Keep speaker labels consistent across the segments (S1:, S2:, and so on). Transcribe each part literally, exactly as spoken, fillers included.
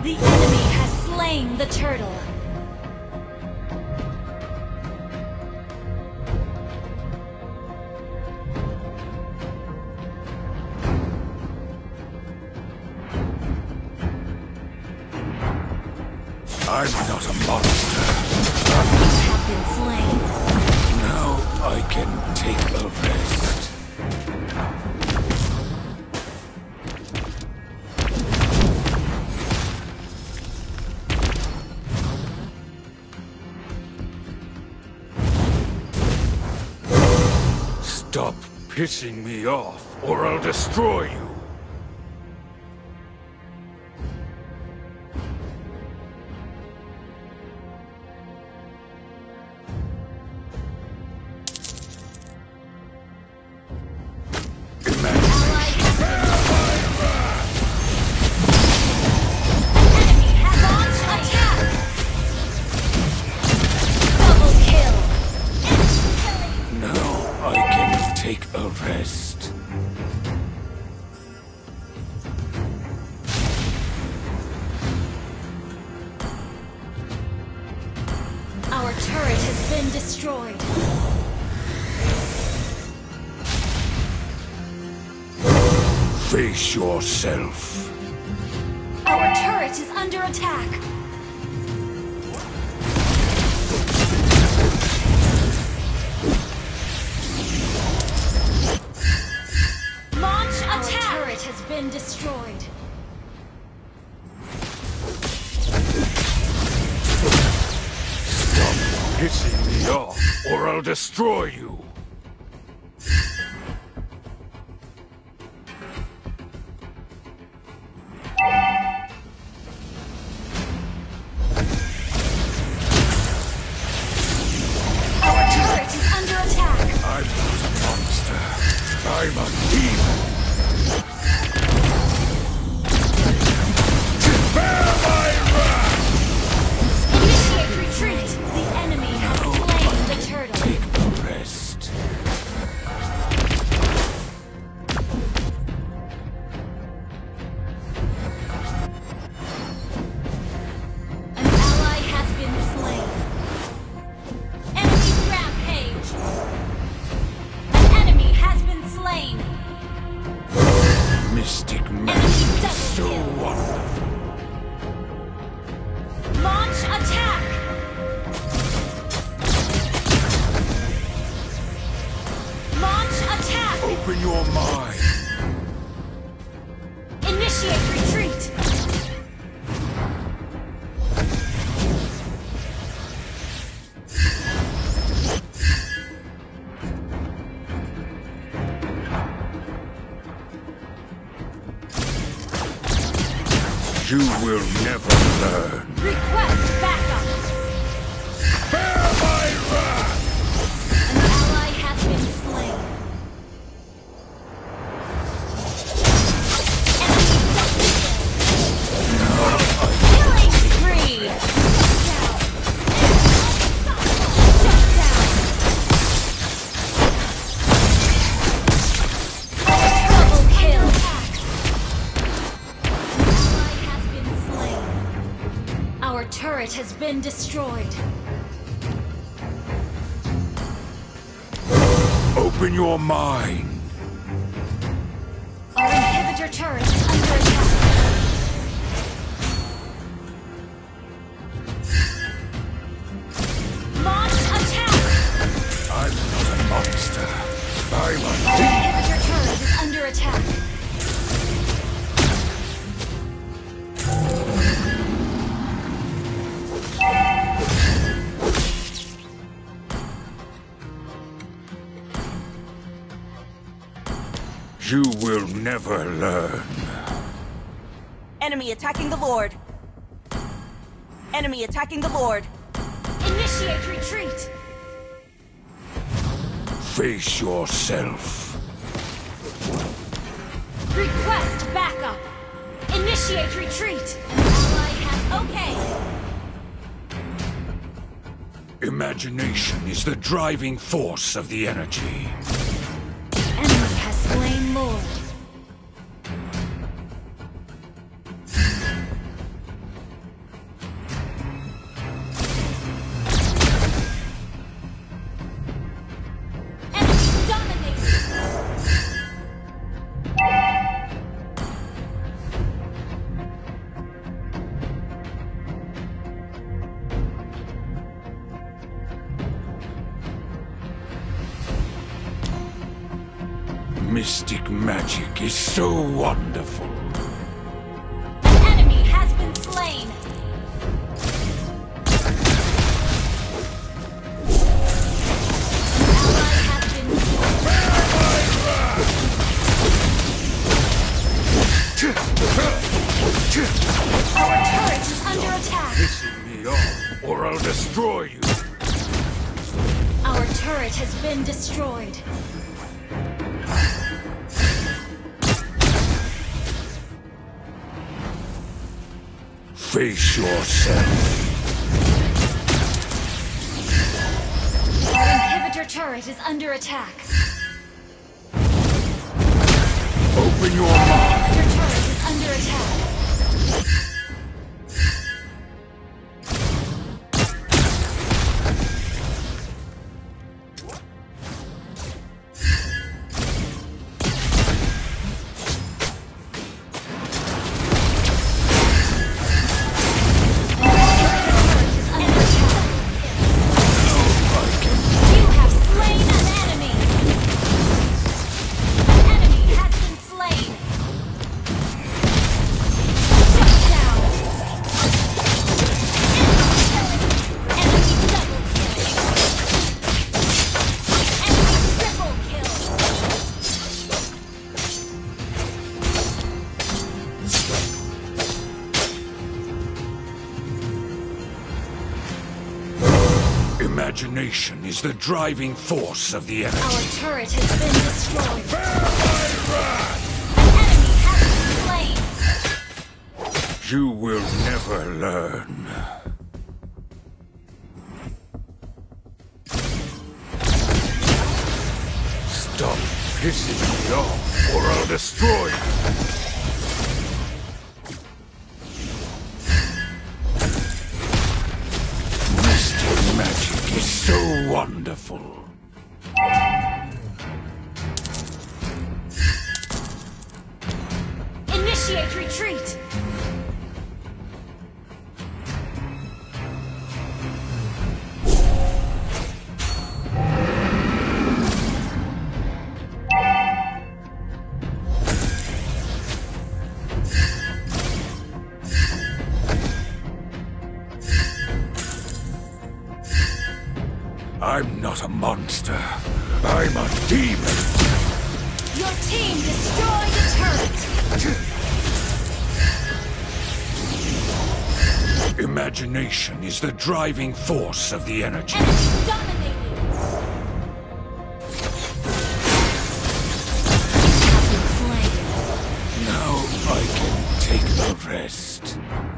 S1: The enemy has slain the turtle.
S2: I'm not a monster.
S1: You have been slain.
S2: Now I can take a rest. Stop pissing me off, or I'll destroy you. Take a rest.
S1: Our turret has been destroyed.
S2: Face yourself.
S1: Our turret is under attack. Has been destroyed.
S2: Stop pissing me off, or I'll destroy you.
S1: Our turret is under attack.
S2: I'm not a monster. I'm a demon. Mystic magic, so wonderful.
S1: Launch attack! Launch attack!
S2: Open your mind.
S1: Initiate retreat!
S2: You will never learn.
S1: Request backup!
S2: Bear my wrath!
S1: An ally has been slain. Killing spree! Shut down! Double kill! Our turret has been destroyed.
S2: Open your mind.
S1: Our inhibitor turret is under attack. Launch attack!
S2: I'm not a monster. I'm a
S1: Our
S2: demon.
S1: inhibitor turret is under attack.
S2: You will never learn.
S3: Enemy attacking the Lord. Enemy attacking the Lord.
S1: Initiate retreat!
S2: Face yourself.
S1: Request backup! Initiate retreat! Ally has... Okay!
S2: Imagination is the driving force of the energy.
S1: Enemy has slain Lord.
S2: Mystic magic is so wonderful.
S1: An enemy has been slain. An ally has been slain. Our turret is under attack.
S2: Pissing me off, or I'll destroy you.
S1: Our turret has been destroyed.
S2: Face yourself.
S1: Our inhibitor turret is under attack.
S2: Open your
S1: Our
S2: mouth.
S1: inhibitor turret is under attack. You have slain an enemy! An enemy has been slain! Shut down! Enemy double kill! Enemy triple kill!
S2: Imagination is the driving force of the enemy.
S1: Our turret has been destroyed.
S2: Bear my wrath!
S1: An enemy has been slain!
S2: You will never learn. Stop pissing me off, or I'll destroy you. Mystic magic is so wonderful.
S1: Initiate retreat!
S2: I'm not a monster. I'm a demon.
S1: Your team destroyed a turret!
S2: Imagination is the driving force of the energy.
S1: Enemy dominated! You have been slain.
S2: Now I can take the rest.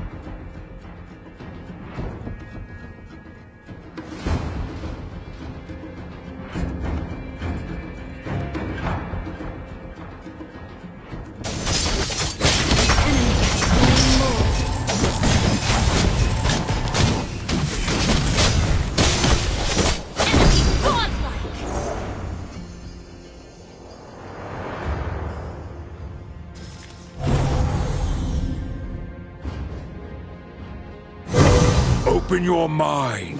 S2: Open your mind.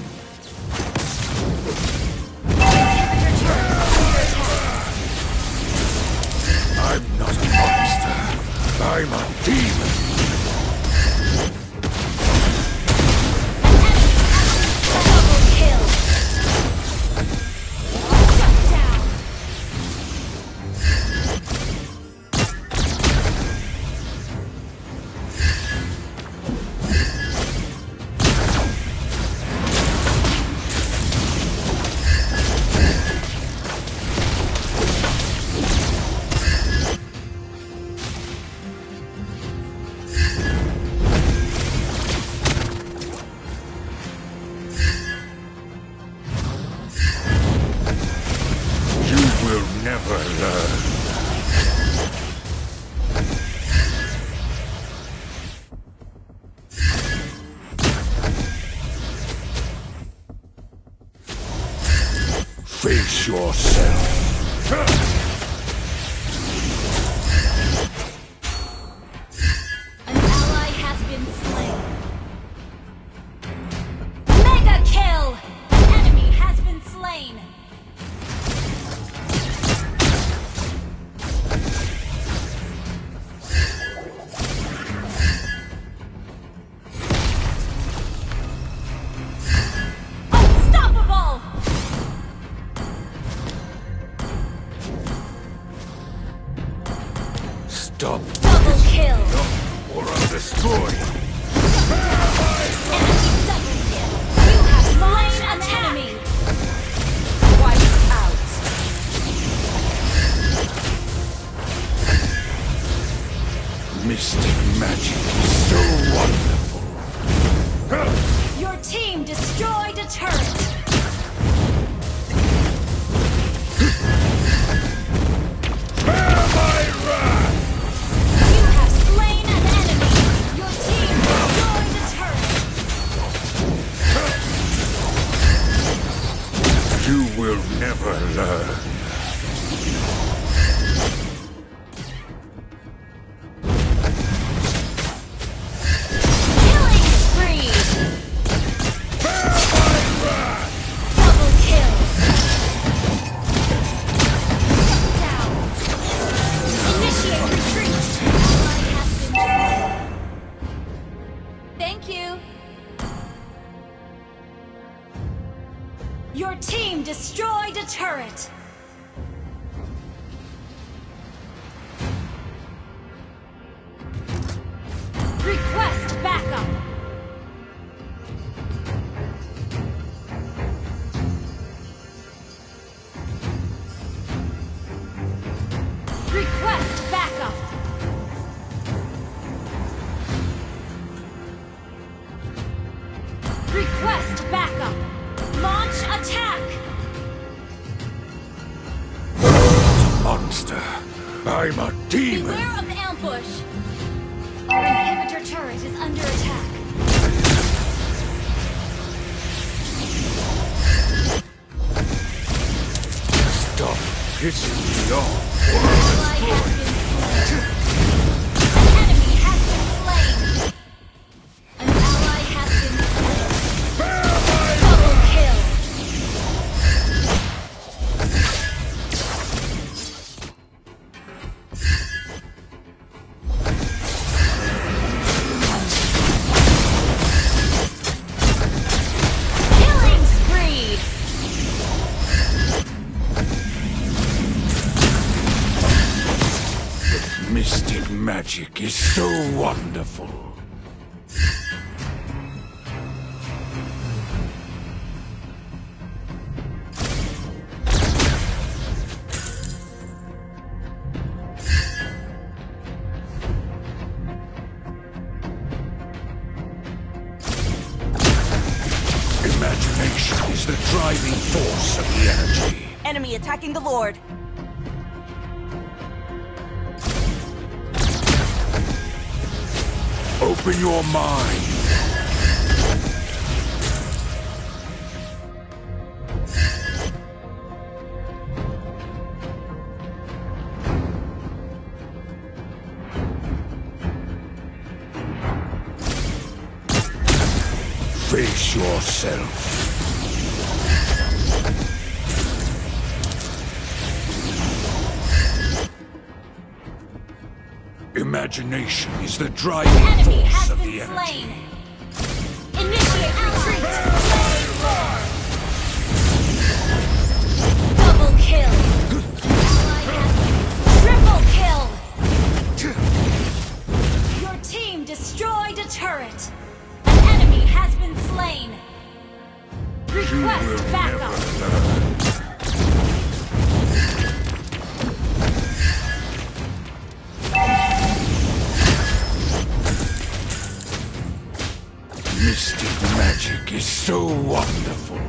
S2: I'm not a monster. I'm a demon.
S1: Double kill! Shut down!
S2: You will never learn. Face yourself.
S1: An ally has been slain. Mega kill! An enemy has been slain. Thank you. Your team destroyed a turret. Request backup. Request backup. Request backup. Launch attack.
S2: Monster. I'm a demon.
S1: Beware of ambush. Our inhibitor turret is under attack.
S2: Stop pissing me off, or I'll
S1: Ally
S2: destroy
S1: has been slain. An enemy has been slain. An ally has been slain.
S2: Bear my
S1: Double kill. Killing spree.
S2: mystic magic is so wonderful. Imagination is the driving force of the energy.
S3: Enemy attacking the Lord.
S2: Open your mind. Face yourself. Imagination is the driving
S1: Enemy
S2: force
S1: has
S2: of
S1: been
S2: the energy.
S1: slain. Initiate retreat. Double kill. Ally has been- Triple kill. Your team destroyed a turret. An enemy has been slain.
S2: You
S1: Request
S2: will
S1: backup.
S2: never learn. Mystic magic is so wonderful.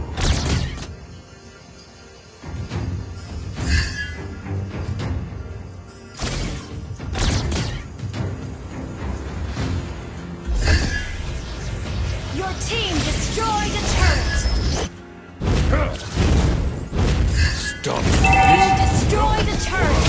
S1: Your team destroyed a turret.
S2: Stop
S1: You destroyed a turret.